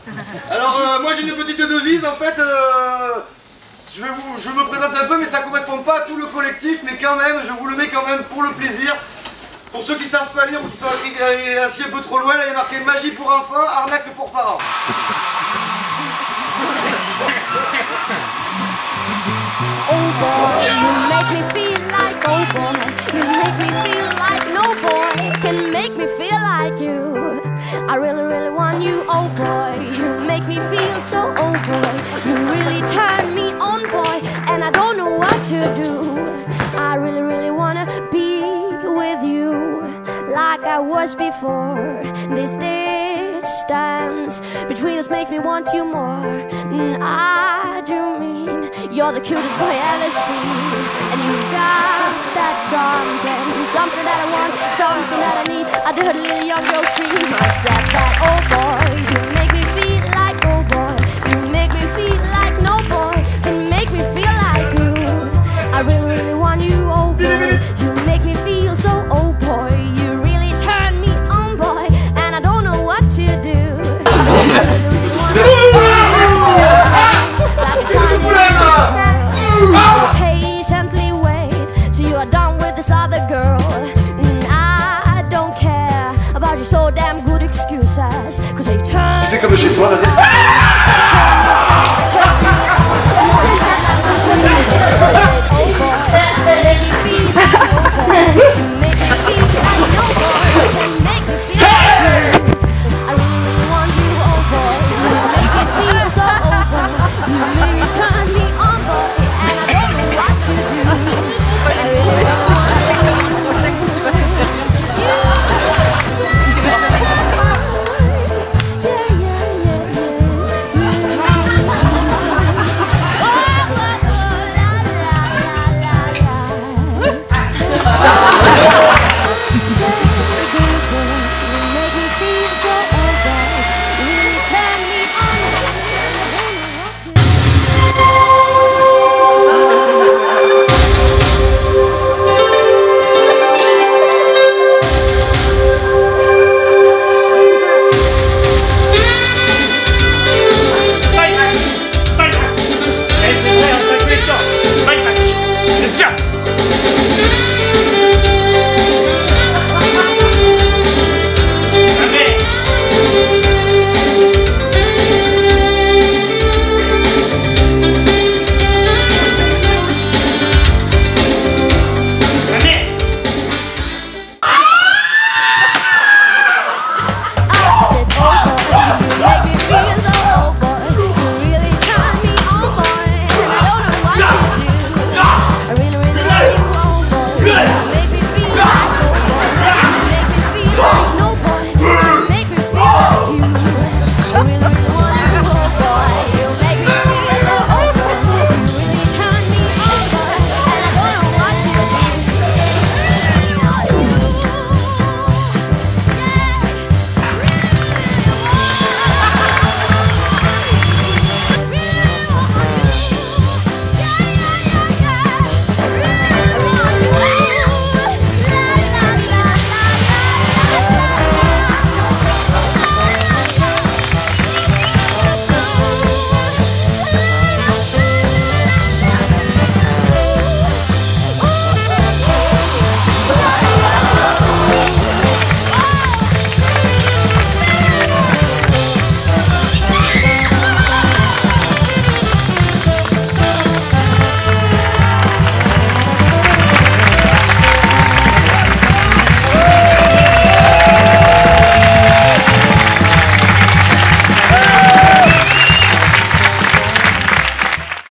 Alors moi j'ai une petite devise en fait, je me présente un peu mais ça correspond pas à tout le collectif, mais quand même je vous le mets quand même pour le plaisir. Pour ceux qui savent pas lire ou qui sont assis un peu trop loin, là il y a marqué magie pour enfants, arnaque pour parents. Oh boy, you make me feel like, oh boy, you make me feel like no boy can make me feel like you. I really, really want you, oh boy, you make me feel so, oh boy, you really turn me on, boy, and I don't know what to do. I really, really wanna be with you like I was before. This distance between us makes me want you more. I do mean you're the cutest boy I ever seen, and you got that something that I want, something that I need. I do heard a little young girl scream. I said that, oh boy, you make me feel like, oh boy, you make me feel like no boy can make me feel like you. I really, really want you, oh boy, you make me feel so, oh boy, you really turn me on, boy, and I don't know what to do. I really, really want you, patiently wait till you are done with this other girl. I don't care about your so damn good excuses, cause they turn. C'est comme chez toi, vas-y.